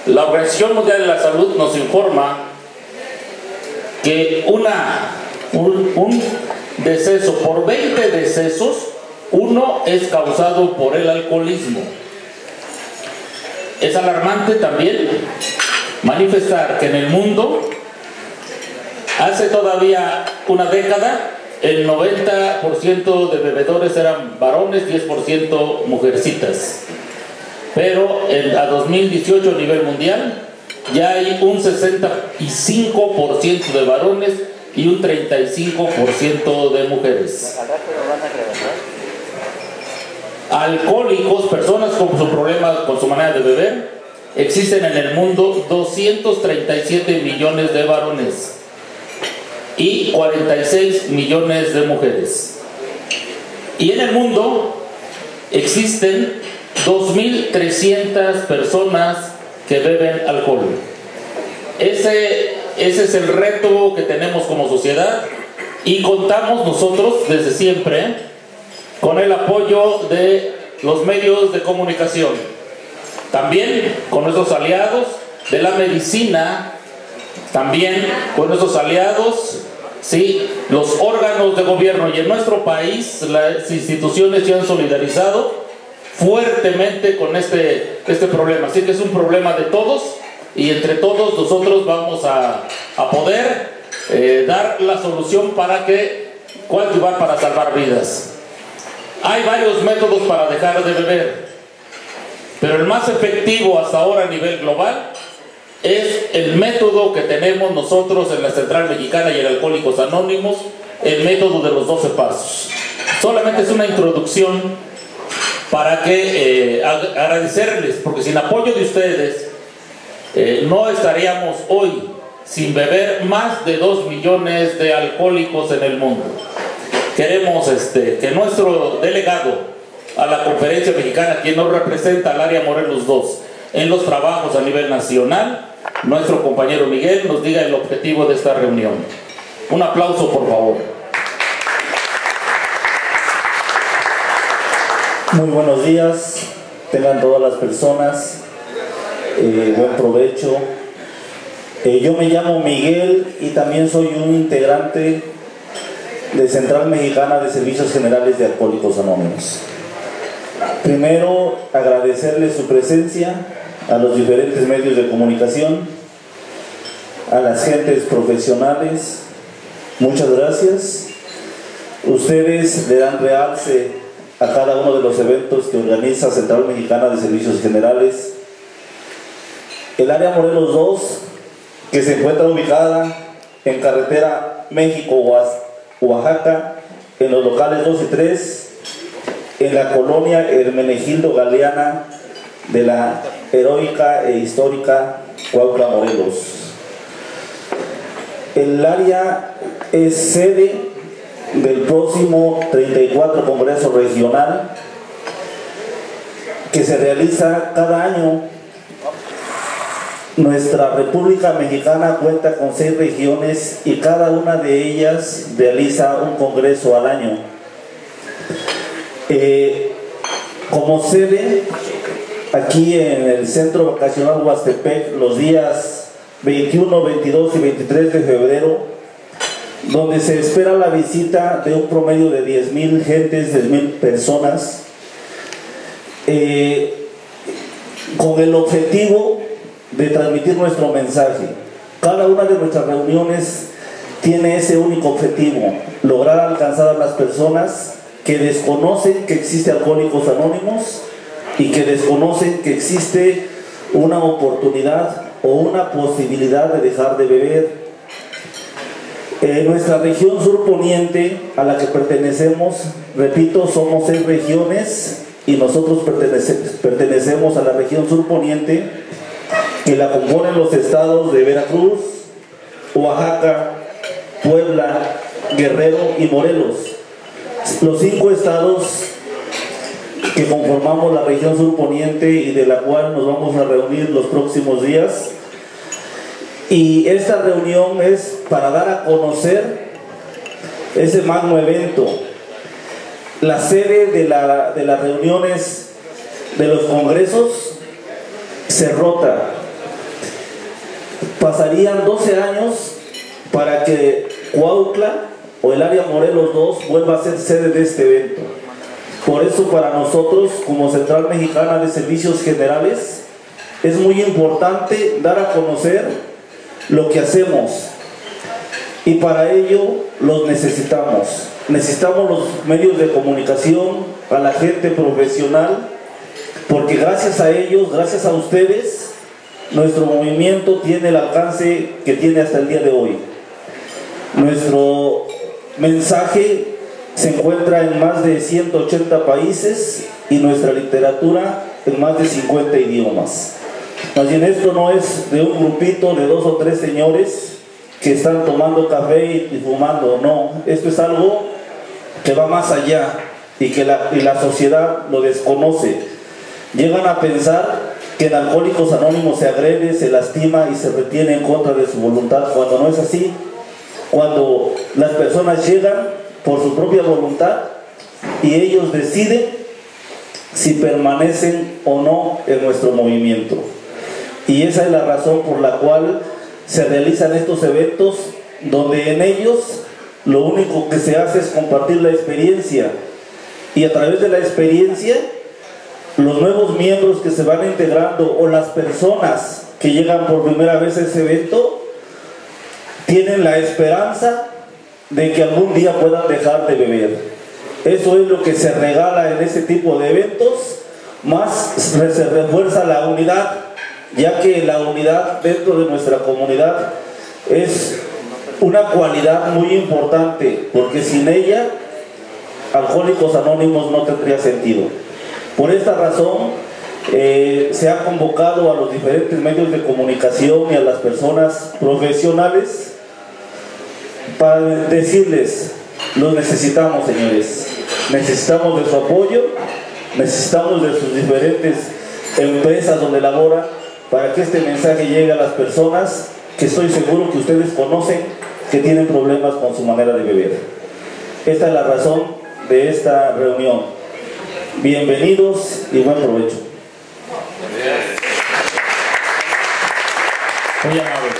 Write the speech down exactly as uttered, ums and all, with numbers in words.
La Organización Mundial de la Salud nos informa que una, un, un deceso por veinte decesos, uno es causado por el alcoholismo. Es alarmante también manifestar que en el mundo, hace todavía una década, el noventa por ciento de bebedores eran varones, diez por ciento mujercitas. Pero en, a dos mil dieciocho a nivel mundial ya hay un sesenta y cinco por ciento de varones y un treinta y cinco por ciento de mujeres. Alcohólicos, personas con su problema, con su manera de beber, existen en el mundo doscientos treinta y siete millones de varones y cuarenta y seis millones de mujeres. Y en el mundo existen dos mil trescientas personas que beben alcohol. Ese, ese es el reto que tenemos como sociedad, y contamos nosotros desde siempre con el apoyo de los medios de comunicación, también con nuestros aliados de la medicina, también con nuestros aliados, sí, los órganos de gobierno, y en nuestro país las instituciones se han solidarizado fuertemente con este, este problema. Así que es un problema de todos, y entre todos nosotros vamos a, a poder eh, dar la solución para que coadyuvar para salvar vidas. Hay varios métodos para dejar de beber, pero el más efectivo hasta ahora a nivel global es el método que tenemos nosotros en la Central Mexicana y en Alcohólicos Anónimos, el método de los doce pasos. Solamente es una introducción para que eh, agradecerles, porque sin apoyo de ustedes eh, no estaríamos hoy sin beber más de dos millones de alcohólicos en el mundo. Queremos este, que nuestro delegado a la Conferencia Mexicana, quien nos representa al área Morelos dos en los trabajos a nivel nacional, nuestro compañero Miguel, nos diga el objetivo de esta reunión. Un aplauso, por favor. Muy buenos días, tengan todas las personas, eh, buen provecho. Eh, yo me llamo Miguel y también soy un integrante de Central Mexicana de Servicios Generales de Alcohólicos Anónimos. Primero, agradecerles su presencia a los diferentes medios de comunicación, a las gentes profesionales, muchas gracias. Ustedes le dan realce a cada uno de los eventos que organiza Central Mexicana de Servicios Generales. El área Morelos dos, que se encuentra ubicada en carretera México-Oaxaca, en los locales dos y tres, en la colonia Hermenegildo Galeana de la heroica e histórica Cuautla, Morelos. El área es sede del próximo treinta y cuatro Congreso Regional, que se realiza cada año. Nuestra República Mexicana cuenta con seis regiones y cada una de ellas realiza un congreso al año. Eh, como sede, aquí en el Centro Vacacional Huastepec, los días veintiuno, veintidós y veintitrés de febrero, donde se espera la visita de un promedio de diez mil gentes, diez mil personas, eh, con el objetivo de transmitir nuestro mensaje. Cada una de nuestras reuniones tiene ese único objetivo: lograr alcanzar a las personas que desconocen que existe Alcohólicos Anónimos y que desconocen que existe una oportunidad o una posibilidad de dejar de beber. En nuestra región sur poniente, a la que pertenecemos, repito, somos seis regiones y nosotros pertenece, pertenecemos a la región sur poniente, que la componen los estados de Veracruz, Oaxaca, Puebla, Guerrero y Morelos. Los cinco estados que conformamos la región sur poniente y de la cual nos vamos a reunir los próximos días. Y esta reunión es para dar a conocer ese magno evento. La sede de, la, de las reuniones de los congresos se rota. pasarían doce años para que Cuautla o el área Morelos dos vuelva a ser sede de este evento. Por eso para nosotros, como Central Mexicana de Servicios Generales, es muy importante dar a conocer lo que hacemos, y para ello los necesitamos. Necesitamos los medios de comunicación, a la gente profesional, porque gracias a ellos, gracias a ustedes, nuestro movimiento tiene el alcance que tiene hasta el día de hoy. Nuestro mensaje se encuentra en más de ciento ochenta países y nuestra literatura en más de cincuenta idiomas. Más bien, esto no es de un grupito de dos o tres señores que están tomando café y fumando, no, esto es algo que va más allá y que la, y la sociedad lo desconoce. Llegan a pensar que en Alcohólicos Anónimos se agrede, se lastima y se retiene en contra de su voluntad, cuando no es así. Cuando las personas llegan por su propia voluntad y ellos deciden si permanecen o no en nuestro movimiento. Y esa es la razón por la cual se realizan estos eventos, donde en ellos lo único que se hace es compartir la experiencia, y a través de la experiencia los nuevos miembros que se van integrando o las personas que llegan por primera vez a ese evento tienen la esperanza de que algún día puedan dejar de beber. Eso es lo que se regala en ese tipo de eventos, más se refuerza la unidad, ya que la unidad dentro de nuestra comunidad es una cualidad muy importante, porque sin ella Alcohólicos Anónimos no tendría sentido. Por esta razón eh, se ha convocado a los diferentes medios de comunicación y a las personas profesionales para decirles: los necesitamos, señores, necesitamos de su apoyo, necesitamos de sus diferentes empresas donde laboran, para que este mensaje llegue a las personas que estoy seguro que ustedes conocen, que tienen problemas con su manera de beber. Esta es la razón de esta reunión. Bienvenidos y buen provecho. Muy amable.